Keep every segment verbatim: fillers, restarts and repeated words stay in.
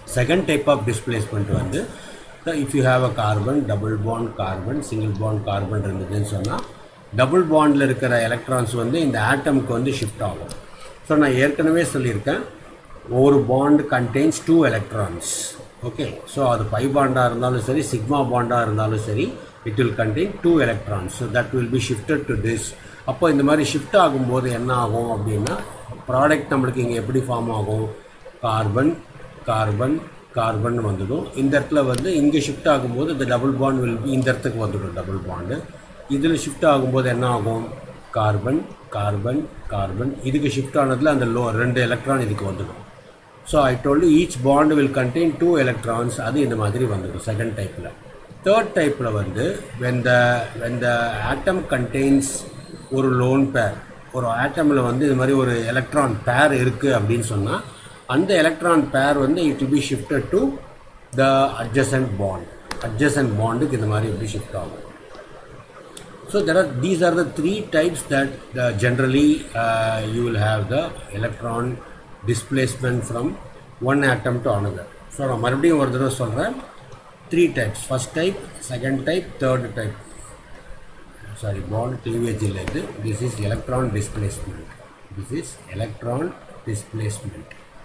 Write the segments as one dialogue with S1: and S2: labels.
S1: Second type of displacement வந்து if you have a carbon, double bond carbon, single bond carbon இருந்ததுன்னு சொன்னால் double பாண்டில் இருக்கிற electrons வந்து இந்த ஆட்டம்க்கு வந்து ஷிஃப்ட் ஆகும். ஸோ நான் ஏற்கனவே சொல்லியிருக்கேன் ஒரு bond contains two electrons. Okay, so அது பை பாண்டாக இருந்தாலும் சரி சிக்மா பாண்டாக இருந்தாலும் சரி it will contain two electrons, so that will be shifted to this. அப்போ இந்த மாதிரி ஷிஃப்ட் ஆகும்போது என்ன ஆகும் அப்படின்னா ப்ராடக்ட் நம்மளுக்கு இங்கே எப்படி ஃபார்ம் ஆகும், கார்பன் கார்பன் கார்பன் வந்துடும். இந்த இடத்துல வந்து இங்கே ஷிஃப்ட் ஆகும்போது இந்த டபுள் பாண்ட் வில் இந்த இடத்துக்கு வந்துடும் டபுள் பாண்டு. இதில் ஷிஃப்ட் ஆகும்போது என்ன ஆகும், கார்பன் கார்பன் கார்பன். இதுக்கு ஷிஃப்ட் ஆனதில் அந்த லோ ரெண்டு எலக்ட்ரான் இதுக்கு வந்துடும். So I told each bond will contain two electrons. அது இந்த மாதிரி வந்துடும் செகண்ட் டைப்பில். தேர்ட் டைப்பில் வந்து when the when the atom contains ஒரு லோன் பேர், ஒரு ஆட்டமில் வந்து இது மாதிரி ஒரு எலக்ட்ரான் பேர் இருக்குது அப்படின்னு சொன்னால் அந்த எலக்ட்ரான் பேர் வந்து it will be shifted to the adjacent bond. adjacent bondக்கு இந்த மாதிரி எப்படி ஷிஃப்ட் ஆகும். So there are these are the three types that uh, generally uh, you will have the electron displacement from one atom to another. So நான் மறுபடியும் ஒரு தடவை சொல்கிறேன். Three types. First type, second type, third type. Sorry, bond cleavage illadu. This is electron displacement. This is electron displacement.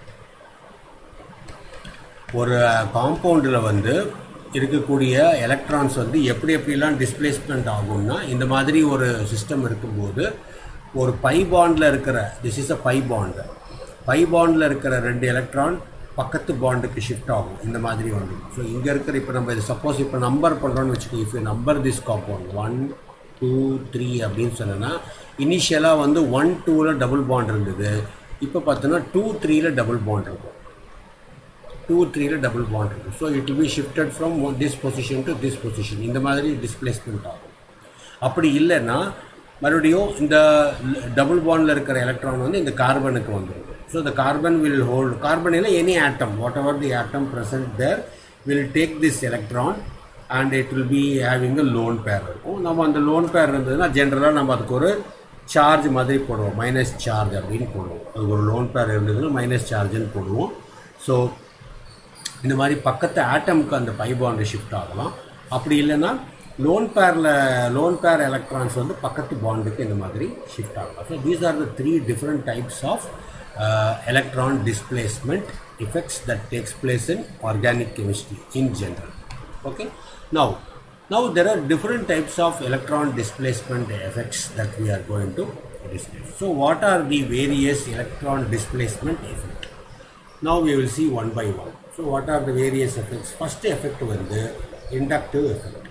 S1: ஒரு காம்பவுண்டில் வந்து இருக்கக்கூடிய electrons வந்து எப்படி எப்படிலாம் டிஸ்பிளேஸ்மெண்ட் ஆகும்னா இந்த மாதிரி ஒரு சிஸ்டம் இருக்கும்போது ஒரு பை பாண்டில் இருக்கிற this is a pi bond pi பாண்டில் இருக்கிற ரெண்டு எலக்ட்ரான் பக்கத்து பாண்டுக்கு ஷிஃப்ட் ஆகும் இந்த மாதிரி வந்து. ஸோ இங்கே இருக்கிற இப்போ நம்ம இது சப்போஸ் இப்போ நம்பர் பண்ணுறோன்னு வச்சுக்கோ, if you number this compound one two three அப்படின்னு சொன்னோன்னா இனிஷியலாக வந்து ஒன் டூவில் டபுள் பாண்ட் இருந்தது. இப்போ பார்த்தோன்னா டூ த்ரீயில் டபுள் பாண்ட் இருக்கும். டூ த்ரீயில் டபுள் பாண்ட் இருக்கும். So it will be shifted from this position to this position. இந்த மாதிரி டிஸ்பிளேஸ்மெண்ட் ஆகும். அப்படி இல்லைன்னா மறுபடியும் இந்த டபுள் பாண்டில் இருக்கிற எலக்ட்ரான் வந்து இந்த கார்பனுக்கு வந்துடும். So the carbon will hold, carbon is any atom, whatever the atom present there will take this electron and it will be having a lone pair. நம்ம அந்த lone pair இருந்ததுன்னா ஜென்ரலாக நம்ம அதுக்கு ஒரு சார்ஜ் மாதிரி போடுவோம், மைனஸ் சார்ஜ் அப்படின்னு போடுவோம். அது ஒரு லோன் பேர் இருந்ததுன்னா மைனஸ் சார்ஜுன்னு போடுவோம். ஸோ இந்த மாதிரி பக்கத்து ஆட்டமுக்கு அந்த பை பாண்டு ஷிஃப்ட் ஆகலாம். அப்படி இல்லைன்னா லோன் பேரில் லோன் பேர் எலக்ட்ரான்ஸ் வந்து பக்கத்து பாண்டுக்கு இந்த மாதிரி ஷிஃப்ட் ஆகலாம். So these are the three different types of Uh, electron displacement effects that takes place in organic chemistry in general. Okay, now now there are different types of electron displacement effects that we are going to discuss. So what are the various electron displacement effects? Now we will see one by one. So what are the various effects? First effect was the inductive effect.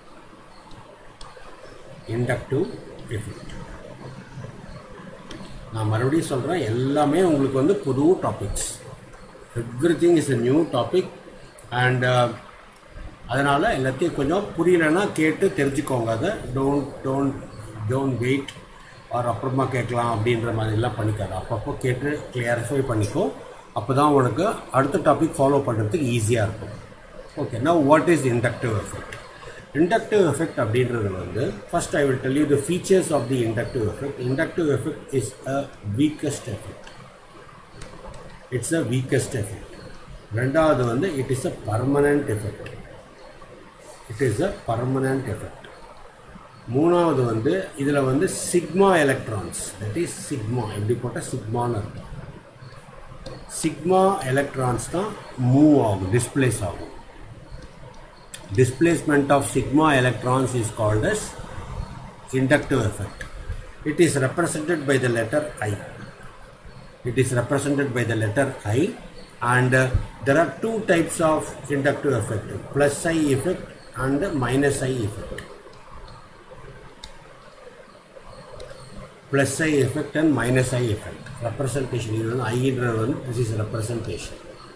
S1: Inductive effect. நான் மறுபடியும் சொல்கிறேன், எல்லாமே உங்களுக்கு வந்து புது topics. Everything is a new topic. And அதனால் எல்லாத்தையும் கொஞ்சம் புரியலைன்னா கேட்டு தெரிஞ்சுக்கோங்க. அதை don't don't don't wait or அப்புறமா கேட்கலாம் அப்படின்ற மாதிரிலாம் பண்ணிக்காது. அப்பப்போ கேட்டு கிளியரிஃபை பண்ணிக்கோ. அப்போ தான் உனக்கு அடுத்த டாபிக் ஃபாலோ பண்ணுறதுக்கு ஈஸியாக இருக்கும். Okay, now what is inductive effect? Inductive effect அப்படின்றது வந்து first I will tell you the features of the inductive effect. Inductive effect is a weakest effect. It's a weakest effect. ரெண்டாவது வந்து it is a permanent effect. It is a permanent effect. மூணாவது வந்து இதில் வந்து sigma electrons, that is sigma எப்படி போட்டால் சிக்மான்னு இருக்கும். சிக்மா எலக்ட்ரான்ஸ் தான் மூவ் ஆகும், டிஸ்பிளேஸ் ஆகும். Displacement of sigma electrons is called as inductive effect. It is represented by the letter I. It is represented by the letter I, and uh, there are two types of inductive effect: plus I effect and minus I effect. Plus I effect and minus I effect. Representation. I this is representation.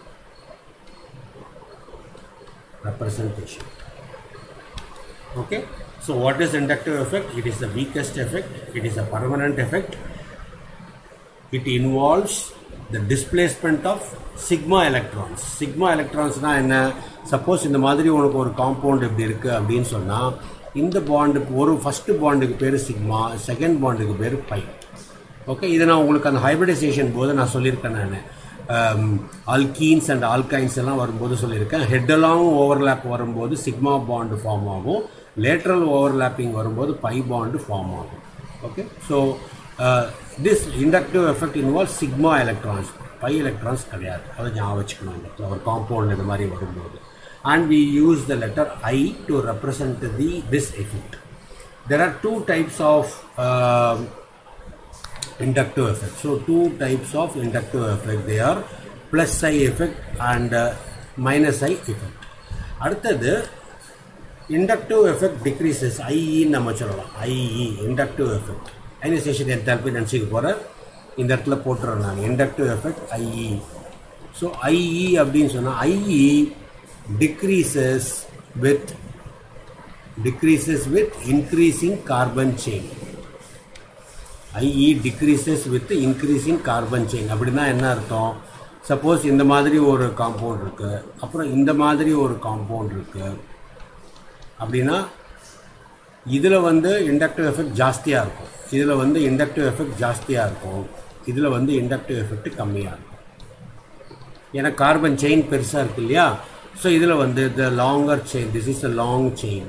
S1: Representation. Okay, so what is inductive effect? It is the weakest effect. It is a permanent effect. It involves the displacement of sigma electrons. Sigma electrons na enna, suppose இந்த மாதிரி உனக்கு ஒரு compound எப்படி இருக்கு அப்படின்னு சொன்னா இந்த பாண்டுக்கு ஒரு ஃபர்ஸ்ட் பாண்டுக்கு பேர் சிக்மா, செகண்ட் பாண்டுக்கு பேர் பை. ஓகே, இதை நான் உங்களுக்கு அந்த ஹைபிரிடைசேஷன் போது நான் சொல்லியிருக்கேன். நான் அல்கீன்ஸ் அண்ட் ஆல்கைன்ஸ் எல்லாம் வரும்போது சொல்லியிருக்கேன். ஹெட்டெல்லாம் ஓவர்லேப் வரும்போது சிக்மா பாண்டு ஃபார்ம் ஆகும், லேட்ரல் ஓவர்லேப்பிங் வரும்போது பை பாண்டு ஃபார்ம் ஆகும். Okay, so this inductive effect involve sigma electrons, pi electrons கிடையாது. அதை ஞாபகம் வச்சுக்கணும் இந்த ஒரு காம்பவுண்ட் இது மாதிரி வரும்போது. And we use the letter I to represent the this effect. There are two types of uh, inductive effect. So two types of inductive effect. They are plus I effect and uh, minus I effect. அடுத்தது inductive effect decreases. I E நம்ம சொல்லலாம். I E inductive effect. ionization enthalpy நினைச்சுக்க போற இந்த இடத்துல போட்டுறேன் நான். inductive effect I E. So I E அப்படின்னு சொன்னா I E decreases with decreases with increasing carbon chain. I E decreases with increasing carbon chain. அப்படின்னா என்ன அர்த்தம்? சப்போஸ் இந்த மாதிரி ஒரு காம்பவுண்ட் இருக்கு, அப்புறம் இந்த மாதிரி ஒரு காம்பவுண்ட் இருக்கு அப்படின்னா இதில் வந்து இண்டக்டிவ் எஃபெக்ட் ஜாஸ்தியாக இருக்கும், இதில் வந்து இண்டக்டிவ் எஃபெக்ட் ஜாஸ்தியாக இருக்கும், இதில் வந்து இண்டக்டிவ் எஃபெக்ட் கம்மியாக இருக்கும். ஏன்னா கார்பன் செயின் பெருசாக இருக்கு இல்லையா. So இதில் வந்து the longer chain, this is a long chain,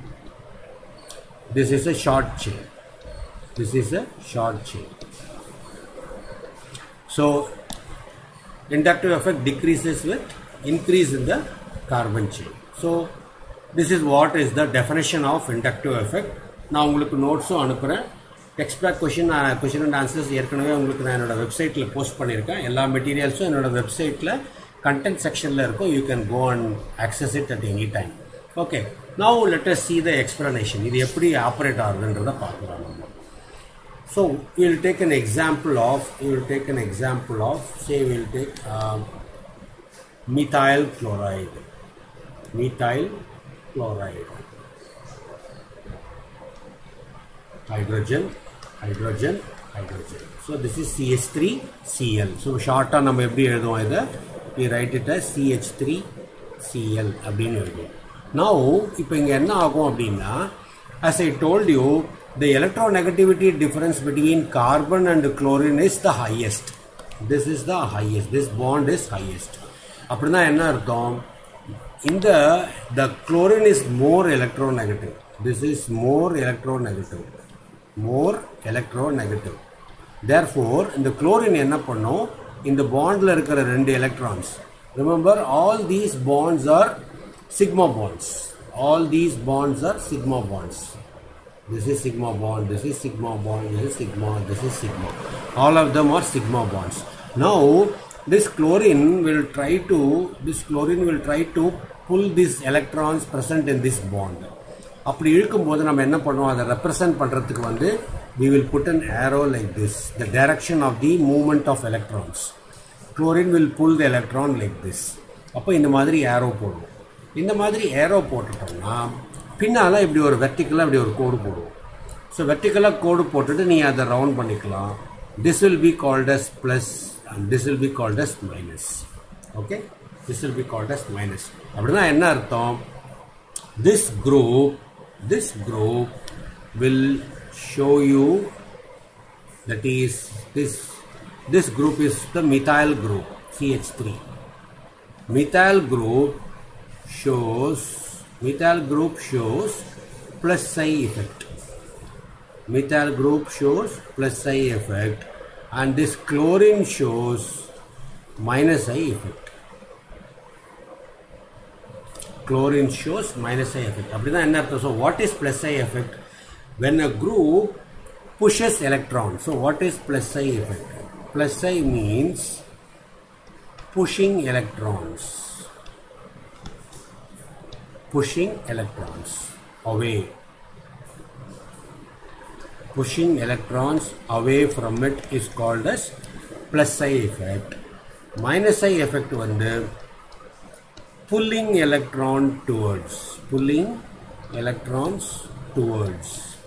S1: this is a short chain, this is a short chain. So inductive effect decreases with increase in the carbon chain. So this is what is the definition of inductive effect. நான் உங்களுக்கு நோட்ஸும் அனுப்புகிறேன். Textbook question question and answers ஏற்கனவே உங்களுக்கு நான் என்னோடய வெப்சைட்டில் post பண்ணியிருக்கேன். எல்லா மெட்டீரியல்ஸும் என்னோடய வெப்சைட்டில் content section la irukku. You can go and access it at any time. Okay, now let us see the explanation. Idu eppadi operate agudrudha paakalam. So we will take an example of we will take an example of say we will take uh, methyl chloride. Methyl chloride, hydrogen hydrogen hydrogen. So this is C H three C L. So short ah நம்ம எப்படி எழுதுவோம் இத? We write it as C H three C L அப்படின்னு எழுதுவோம். Now இப்போ இங்கே என்ன ஆகும் அப்படின்னா, as I told you, the electronegativity difference between carbon and chlorine is the highest. This is the highest. This bond is highest. அப்படின்னா என்ன அர்த்தம்? இந்த the chlorine is more electronegative. This is more electronegative. More electronegative. Therefore இந்த chlorine என்ன பண்ணும்? இந்த பாண்ட்ல இருக்கிற ரெண்டு electrons, remember all these bonds are sigma bonds, all these bonds are sigma bonds. This is sigma bond, this is sigma bond, this is sigma, this is sigma, all of them are sigma bonds. Now this chlorine will try to this chlorine will try to pull these electrons present in this bond. அப்படி இருக்கும்போது நம்ம என்ன பண்ணுவோம், அதை represent பண்றதுக்கு வந்து we will put an arrow like this, the direction of the movement of electrons. Chlorine will pull the electron like this. அப்போ இந்த மாதிரி arrow போடுவோம். இந்த மாதிரி arrow போட்டுட்டோம்னா பின்னால இப்படி ஒரு வெர்டிக்கலா இப்படி ஒரு கோடு போடுவோம். ஸோ வெர்டிக்கலா கோடு போட்டுட்டு நீ அதை ரவுண்ட் பண்ணிக்கலாம். This will be called as plus and this will be called as minus. Okay, this will be called as minus. அப்படின்னா என்ன அர்த்தம்? This group this group will show you, that is this this group is the methyl group C H three. Methyl group shows methyl group shows plus psi effect. Methyl group shows plus psi effect, and this chlorine shows minus psi effect. Chlorine shows minus psi effect. அப்படினா என்ன அர்த்தம்? So what is plus psi effect? When a group pushes electrons. So what is plus psi effect? Plus psi means pushing electrons. Pushing electrons away. Pushing electrons away from it is called as plus psi effect. Minus psi effect வந்து pulling electron towards. Pulling electrons towards.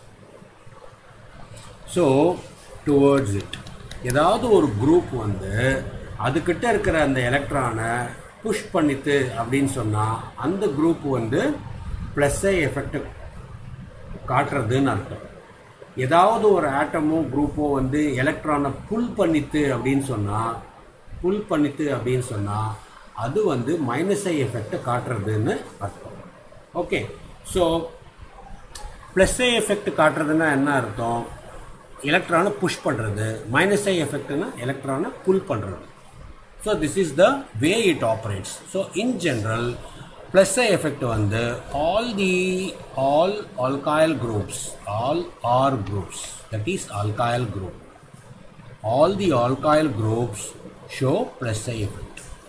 S1: So towards it. ஏதாவது ஒரு group வந்து அதுக்கிட்ட இருக்கிற அந்த எலக்ட்ரானை push பண்ணித்து அப்படின்னு சொன்னால் அந்த குரூப் வந்து ப்ளஸ் ஐ எஃபெக்ட் காட்டுறதுன்னு அர்த்தம். ஏதாவது ஒரு ஆட்டமோ குரூப்போ வந்து எலக்ட்ரானை புல் பண்ணித்து அப்படின்னு சொன்னால் புல் பண்ணிட்டு அப்படின்னு சொன்னால் அது வந்து மைனஸ் ஐ எஃபெக்டை காட்டுறதுன்னு அர்த்தம். Okay, so plus I effect காட்டுறதுன்னா என்ன அர்த்தம்? எலக்ட்ரானை புஷ் பண்ணுறது. மைனஸ் ஐ எஃபெக்ட்னா எலக்ட்ரானை புல் பண்ணுறது. So this is the way it operates. So in general plus I effect வந்து all the all alkyl groups, all R groups, that is alkyl group, all the alkyl groups show plus I effect.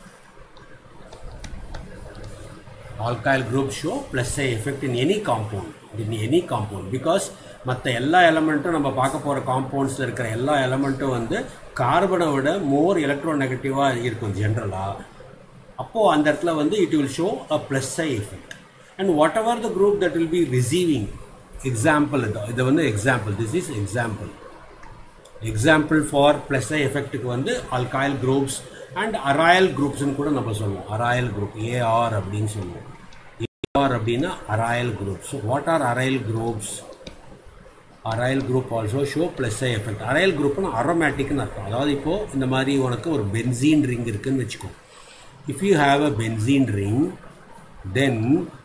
S1: Alkyl groups show plus I effect in any compound, in any compound, because மற்ற எல்லா எலமெண்ட்டும் நம்ம பார்க்க போகிற காம்பவுண்ட்ஸில் இருக்கிற எல்லா எலமெண்ட்டும் வந்து கார்பனை விட மோர் எலக்ட்ரோ நெகட்டிவாக இருக்கும் ஜென்ரலாக. அப்போது அந்த இடத்துல வந்து it will show a plus I effect. And whatever the group that will be receiving, example இது இது வந்து example, this is example. Example for plus I எஃபெக்ட்டுக்கு வந்து ஆல்கைல் குரூப்ஸ் அண்ட் அராயல் குரூப்ஸ்ன்னு கூட நம்ம சொல்லுவோம். அராயல் குரூப் ஏஆர் அப்படின்னு சொல்லுவோம். ஏஆர் அப்படின்னா aryl group. So what are aryl groups? Aryl group also show plus I effect. Aryl குரூப்னு அரோமேட்டிக்னு அர்த்தம். அதாவது இப்போது இந்த மாதிரி உனக்கு ஒரு பென்சீன் ரிங் இருக்குதுன்னு வச்சுக்கோ. If you have a benzene ring, then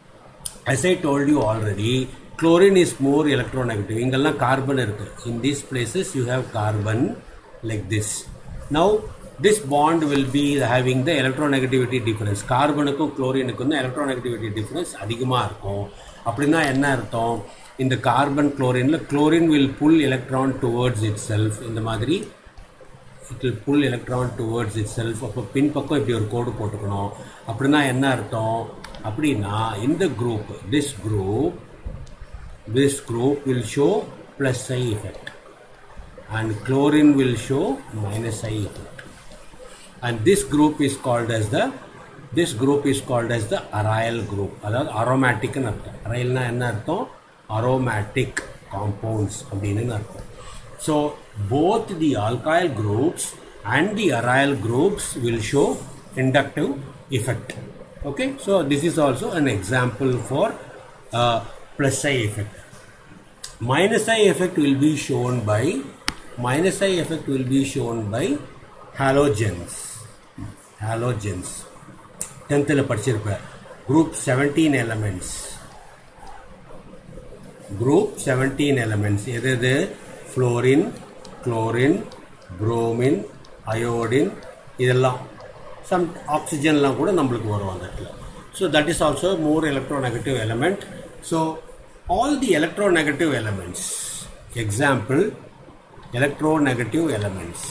S1: as I told you already, chlorine is more electronegative. இங்கெல்லாம் கார்பன் இருக்கு. In these places you have carbon like this. Now this bond will be having the electronegativity difference. கார்பனுக்கும் குளோரினுக்கும் வந்து electronegativity difference அதிகமாக இருக்கும். அப்படின்னா என்ன அர்த்தம்? இந்த கார்பன் குளோரின்ல chlorine will pull electron towards itself. இந்த மாதிரி it will pull electron towards itself. அப்போ பின்பக்கம் இப்படி ஒரு கோடு போட்டுக்கணும். அப்படின்னா என்ன அர்த்தம்? அப்படின்னா இந்த group, this group, this group will show plus I effect and chlorine will show minus I effect, and this group is called as the this group is called as the aryl group. அதாவது aromatic ன்னு அர்த்தம். arylனா என்ன அர்த்தம்? aromatic compounds அப்படின்னு அர்த்தம். So both the alkyl groups and the aryl groups will show inductive effect. Okay, so this is also an example for uh, plus I effect. Minus I effect will be shown by minus I effect will be shown by halogens. Halogens. tenth la படிச்சிருப்ப. Group seventeen elements. Group seventeen elements. எது எது? Fluorine, chlorine, bromine, iodine, இதெல்லாம். Some oxygen லாம் கூட நம்மளுக்கு வரும் அந்த இடத்துல. So that is also more electronegative element. So all the electronegative elements, example, electronegative elements,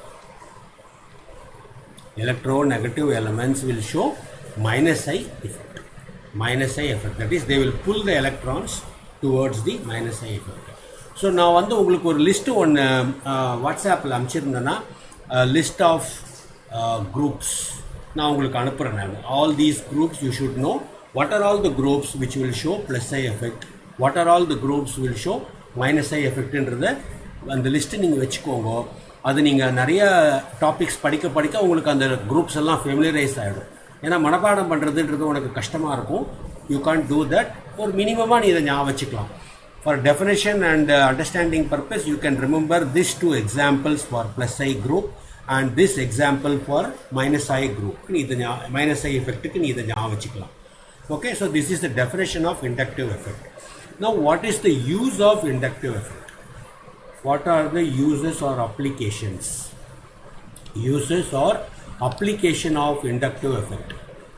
S1: electronegative elements will show minus I effect. Minus I effect, that is they will pull the electrons towards the minus I effect. So நான் வந்து உங்களுக்கு ஒரு list ஒன்று வாட்ஸ்ஆப்பில் அனுப்பிச்சிருந்தேன்னா list of groups நான் உங்களுக்கு அனுப்புகிறேன். நான் all these groups you should know what are all the groups which will show plus I effect, what are all the groups will show minus I effectன்றத அந்த லிஸ்ட்டு நீங்கள் வச்சுக்கோங்க. அது நீங்கள் நிறைய டாபிக்ஸ் படிக்க படிக்க உங்களுக்கு அந்த குரூப்ஸ் எல்லாம் ஃபெமிலியரைஸ் ஆகிடும். ஏன்னா மனப்பாடம் பண்ணுறதுன்றது உனக்கு கஷ்டமாக இருக்கும். You can't do that. ஒரு மினிமமாக நீ இதை ஞாபகம் வச்சுக்கலாம். For definition and uh, understanding purpose, you can remember these two examples for plus I group and this example for minus I group. Minus I effect ku nee idha ஞாபகம் வச்சுக்கலாம். Okay, so this is the definition of inductive effect. Now what is the use of inductive effect? What are the uses or applications? Uses or application of inductive effect.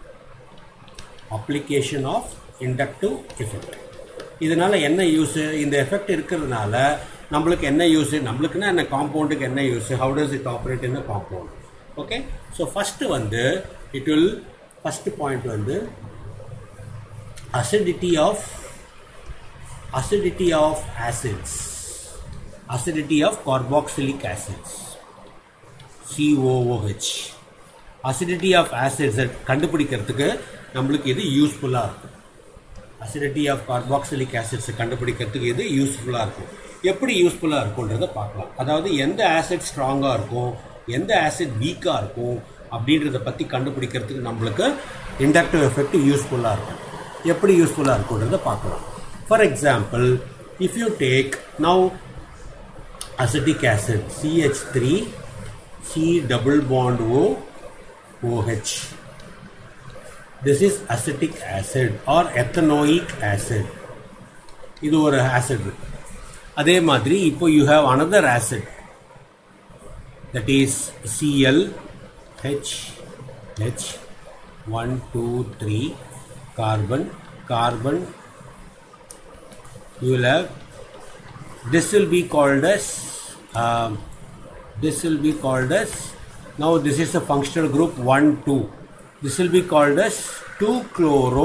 S1: Application of inductive effect. இதனால என்ன use? இந்த effect இருக்கிறதுனால நம்மளுக்கு என்ன use? நம்மளுக்குன்னா என்ன, காம்பவுண்டுக்கு என்ன use? How does it operate in compound? Okay, so first வந்து இட் வில் ஃபஸ்ட்டு பாயிண்ட் வந்து acidity of acidity of acids, acidity of carboxylic acids, C O O H. Acidity of ஆசிட்ஸை கண்டுபிடிக்கிறதுக்கு நம்மளுக்கு இது யூஸ்ஃபுல்லாக இருக்கும். அசிடிட்டி ஆஃப் கார்பாக்சிலிக் ஆசிட்ஸை கண்டுபிடிக்கிறதுக்கு இது யூஸ்ஃபுல்லாக இருக்கும். எப்படி யூஸ்ஃபுல்லாக இருக்குன்றதை பார்க்கலாம். அதாவது எந்த ஆசிட் ஸ்ட்ராங்காக இருக்கும், எந்த ஆசிட் வீக்காக இருக்கும் அப்படின்றத பற்றி கண்டுபிடிக்கிறதுக்கு நம்மளுக்கு இண்டக்டிவ் எஃபெக்ட் யூஸ்ஃபுல்லாக இருக்கும். எப்படி யூஸ்ஃபுல்லாக இருக்குன்றதை பார்க்கலாம். For example, if you take now acetic acid C H three C double bond O OH. This is acetic acid or ethanoic acid. இது ஒரு acid. அதே மாதிரி இப்போ you have another acid, that is Cl H H one two three carbon carbon. You will have, this will be called as uh, this will be called as, now this is the functional group one two. This will be called as two chloro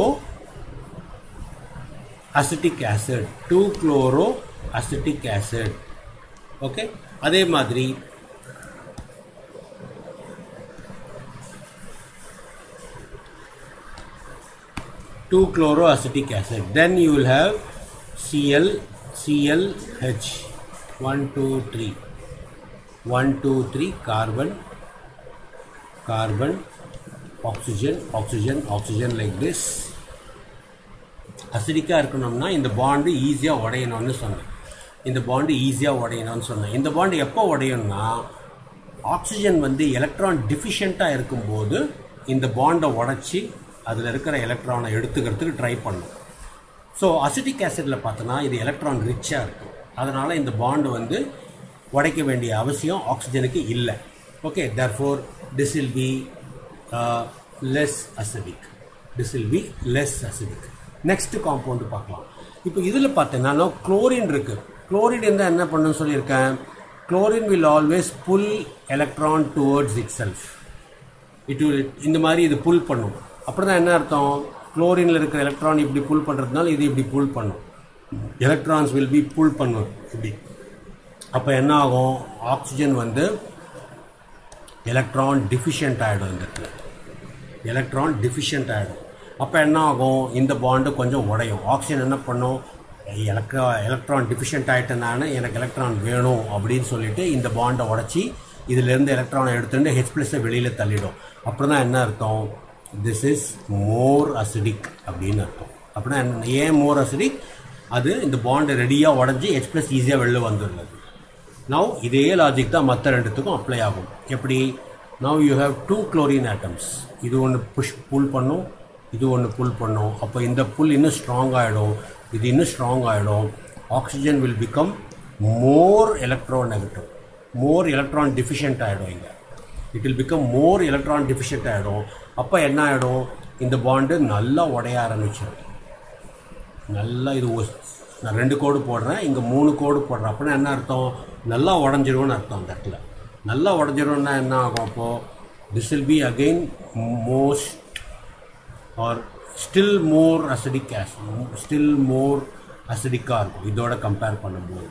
S1: acetic acid, two chloro acetic acid. Okay, அதே மாதிரி two chloroacetic acid. Then you will have Cl Cl H one two three one two three carbon carbon oxygen oxygen oxygen like this. அசிடிக்கா இருக்கணும்னா இந்த bond ஈஸியா உடையணும்னு சொன்னேன். இந்த bond ஈஸியா உடையணும்னு சொன்னேன். இந்த பாண்ட் எப்போ உடையும்னா ஆக்சிஜன் வந்து எலக்ட்ரான் டிஃபிஷியண்டா இருக்கும்போது இந்த பாண்டை உடைச்சி அதில் இருக்கிற எலக்ட்ரானை எடுத்துக்கிறதுக்கு ட்ரை பண்ணும். ஸோ அசிட்டிக் ஆசிடில் பார்த்தோன்னா இது எலக்ட்ரான் ரிச்சாக இருக்கும். அதனால் இந்த பாண்டு வந்து உடைக்க வேண்டிய அவசியம் ஆக்சிஜனுக்கு இல்லை. Okay, therefore this will be less acidic. This will be less acidic. Next compound பார்க்கலாம். இப்போ இதில் பார்த்தீங்கன்னா குளோரின் இருக்குது. குளோரின் இருந்தால் என்ன பண்ணுன்னு சொல்லியிருக்கேன். Chlorine will always pull electron towards itself. It will, இந்த மாதிரி இது புல் பண்ணும். அப்படி தான் என்ன அர்த்தம், குளோரினில் இருக்கிற எலக்ட்ரான் இப்படி புல் பண்ணுறதுனால இது இப்படி புல் பண்ணும். எலக்ட்ரான்ஸ் வில் பி புல் பண்ணும் இப்படி. அப்போ என்ன ஆகும், ஆக்சிஜன் வந்து எலக்ட்ரான் டிஃபிஷியன்ட் ஆகிடும். இந்த இடத்துல எலக்ட்ரான் டிஃபிஷியன்ட் ஆகிடும். அப்போ என்ன ஆகும், இந்த பாண்டு கொஞ்சம் உடையும். ஆக்சிஜன் என்ன பண்ணும், எலக்ட்ரா எலக்ட்ரான் டிஃபிஷியன்ட் ஆகிட்டனால எனக்கு எலக்ட்ரான் வேணும் அப்படின்னு சொல்லிட்டு இந்த பாண்டை உடச்சி இதிலேருந்து எலக்ட்ரானை எடுத்துட்டு ஹெச் ப்ளஸை வெளியில் தள்ளிடும். அப்படி தான் என்ன அர்த்தம், திஸ் இஸ் மோர் அசிடிக் அப்படின்னு அர்த்தம். அப்படின்னா ஏன் மோர் அசிடிக், அது இந்த பாண்டு ரெடியாக உடஞ்சி ஹெச் ப்ளஸ் ஈஸியாக வெளில வந்துடுறது. நவ் இதே லாஜிக் தான் மற்ற ரெண்டுத்துக்கும் அப்ளை ஆகும். எப்படி, now you have two chlorine atoms. இது ஒன்று புஷ் புல் பண்ணும், இது ஒன்று புல் பண்ணும். அப்போ இந்த புல் இன்னும் ஸ்ட்ராங் ஆகிடும், இது இன்னும் ஸ்ட்ராங் ஆகிடும். Oxygen will become more electronegative, more electron deficient ஆகிடும். இங்கே it will become more electron deficient ஆகிடும். அப்போ என்ன ஆகிடும், இந்த பாண்டு நல்லா உடைய ஆரம்பிச்சிடும். நல்லா இது நான் ரெண்டு கோடு போடுறேன், இங்கே மூணு கோடு போடுறேன். அப்படின்னா என்ன அர்த்தம், நல்லா உடஞ்சிரும்னு அர்த்தம். அந்த இடத்துல நல்லா உடஞ்சிரும்னா என்ன ஆகும், அப்போது this will be again most or still more acidic acid, still more அசிடிக்காக இருக்கும் இதோட கம்பேர் பண்ணும்போது.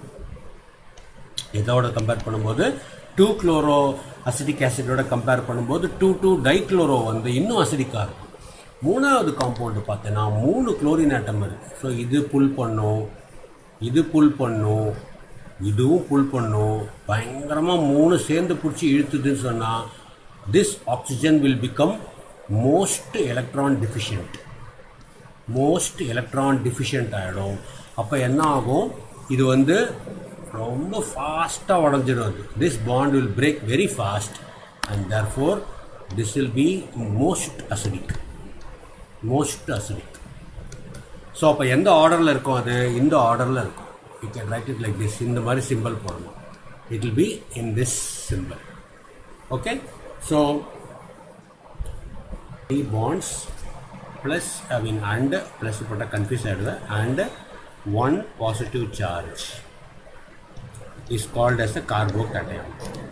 S1: இதோட கம்பேர் பண்ணும்போது டூ குளோரோ அசிடிக் ஆசிடோட கம்பேர் பண்ணும்போது டூ டூ டைக்ளோரோ வந்து இன்னும் அசிடிக்காக இருக்கும். மூணாவது காம்பவுண்டு பார்த்தீங்கன்னா மூணு குளோரின் ஆட்டம் இருக்குது. ஸோ இது புல் பண்ணும், இது புல் பண்ணும், இதுவும் புல் பண்ணும். பயங்கரமாக மூணு சேர்ந்து பிடிச்சி இழுத்துதுன்னு சொன்னால் this oxygen will become most electron deficient, most electron deficient ஆகிடும். அப்போ என்ன ஆகும், இது வந்து ரொம்ப ஃபாஸ்ட்டாக உடஞ்சிடும். This bond will break very fast and therefore this will be most acidic, most acidic. So அப்போ எந்த ஆர்டரில் இருக்கும், அது இந்த ஆர்டரில் இருக்கும். You can write it like this. இந்த மாதிரி சிம்பிள் போடணும். It will be in this simple. Okay, so three bonds plus I mean and plus போட்டால் கன்ஃபியூஸ் ஆகிடுவேன். And one positive charge is called as a carbocation,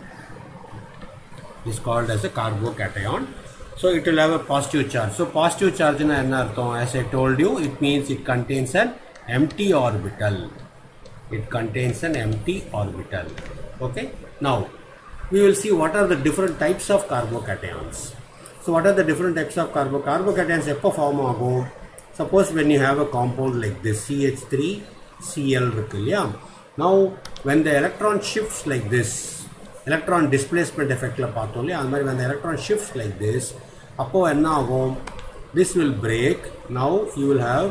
S1: is called as a carbocation. So it will have a positive charge. So positive charge na enna artham, as I told you, it means it contains an empty orbital, it contains an empty orbital. Okay, now we will see what are the different types of carbocations. So what are the different types of carbo carbocations eppo form agum. Suppose when you have a compound like this C H three C l irukku illaya. Now when the electron shifts like this, electron displacement effect la paathom illaya, and when the electron shifts like this, appo enna agum, this will break. Now you will have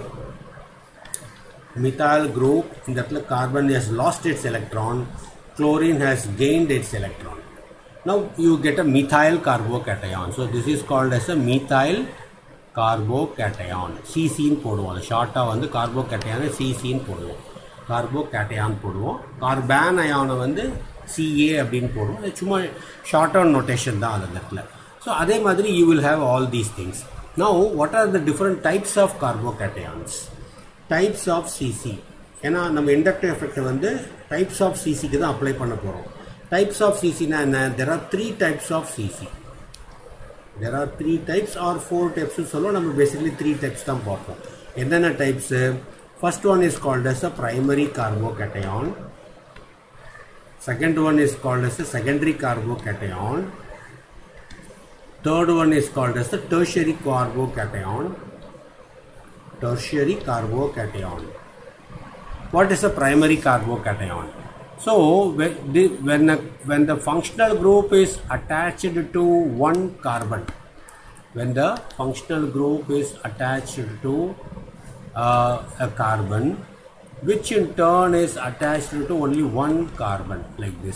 S1: methyl group. In that carbon has lost its electron, chlorine has gained its electron. Now you get a methyl carbocation. So this is called as a methyl carbocation. C C ன்னு போடுவோம். அது ஷார்ட்டா வந்து carbocation C C ன்னு போடுவோம். carbocation போடுவோம். Carbon அயானை வந்து C A அப்படின்னு போடுவோம். அது சும்மா ஷார்ட் ஆன் நோட்டேஷன் தான் அந்த இடத்துல. So அதே மாதிரி you will have all these things. Now what are the different types of carbocations? Types of C C. ஏன்னா நம்ம இண்டக்டிவ் எஃபெக்ட் வந்து டைப்ஸ் ஆஃப் சிசிக்கு தான் அப்ளை பண்ண போகிறோம். டைப்ஸ் ஆஃப் சிசினா என்ன? There are three types of C C. There are three types or four டைப்ஸ்னு சொல்லுவோம். நம்ம பேசிக்கலி த்ரீ டைப்ஸ் தான் பார்ப்போம். என்னென்ன types? First one is called as a primary carbocation. Second one is called as a secondary carbocation. Third one is called as a tertiary carbocation. Tertiary carbocation. What is a primary carbocation? So when the, when, a, when the functional group is attached to one carbon, when the functional group is attached to uh, a carbon, which in turn is attached to only one carbon, like this,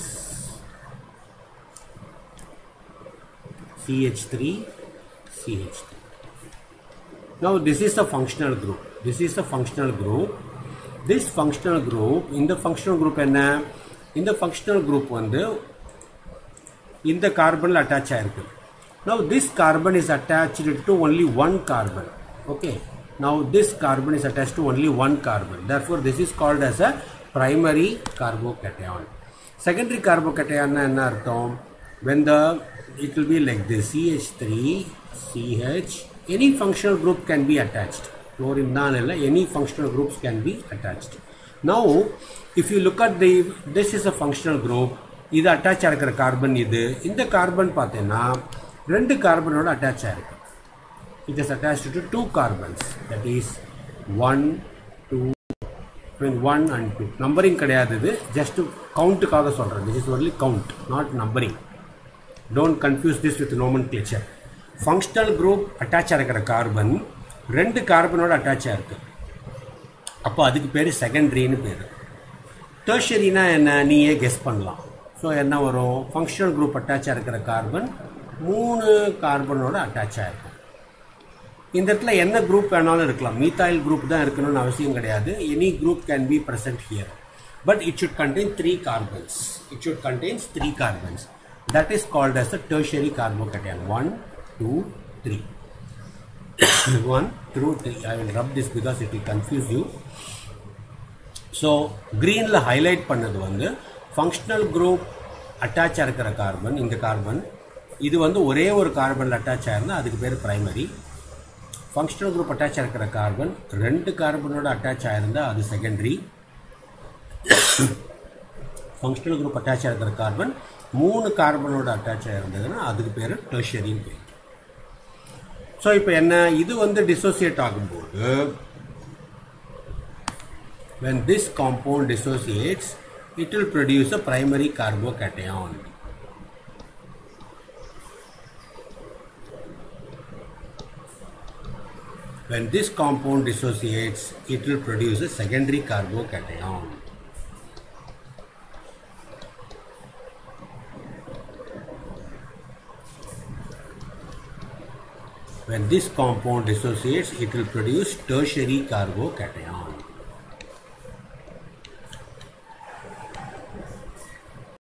S1: C H three C H three. Now this is the functional group. This is the functional group. This functional group, in the functional group enna? In the functional group வந்து இந்த carbon attach ஆயிருக்கு. Now this carbon is attached to only one carbon. Okay. Now this carbon is attached to only one carbon. Therefore this is called as a primary carbocation. Secondary carbocation என்ன அர்த்தம்? When the it will be like this, C H three C H. Any functional group can be attached. Chlorine தான் இல்ல, any functional groups can be attached. Now if you look at the, this is a functional group. இது attach ஆகிற carbon. இது இந்த carbon பார்த்தீங்கன்னா ரெண்டு கார்பனோட attach ஆயிருக்கு. It is attached to two carbons. That is one, two, I mean one and two. Numbering கிடையாது, இது just countக்காக சொல்றேன். This is only count, not numbering. Don't confuse this with nomenclature. Functional group attach ஆகிற carbon ரெண்டு கார்பனோட attach ஆயிருக்கு. அப்போ அதுக்கு பேர் செகண்டரின்னு பேர். டெர்ஷரினா என்ன? நீயே கெஸ் பண்ணலாம். ஸோ என்ன வரும்? ஃபங்க்ஷனல் குரூப் அட்டாச் ஆகிற கார்பன் மூணு கார்பனோட அட்டாச் ஆகிருக்கு. இந்த இடத்துல என்ன குரூப் வேணாலும் இருக்கலாம். மீத்தாயில் குரூப் தான் இருக்கணும்னு அவசியம் கிடையாது. Any group can be present here. But it should contain three carbons. It should contain three carbons. That is called as a tertiary carbocation. One, two, three. One, two, three. I will rub this because it will confuse you. So green la highlight பண்ணது வந்து functional group attach ஆகிற carbon. இந்த carbon இது வந்து ஒரே ஒரு கார்பன்ல attach ஆயிருந்தா அதுக்கு பேர் பிரைமரி. ஃபங்க்ஷனல் குரூப் அட்டாச் ஆகிற கார்பன் ரெண்டு கார்பனோட அட்டாச் ஆயிருந்தா அது செகண்டரி. ஃபங்க்ஷனல் குரூப் அட்டாச் ஆகிற கார்பன் மூணு கார்பனோட அட்டாச் ஆயிருந்ததுன்னா அதுக்கு பேர் டெர்ஷரின்னு பேர். ஸோ இப்போ என்ன? இது வந்து டிசோசியேட் ஆகும்போது when this compound dissociates, it will produce a primary carbocation. When this compound dissociates, it will produce a secondary carbocation. When this compound dissociates, it will produce tertiary carbocation.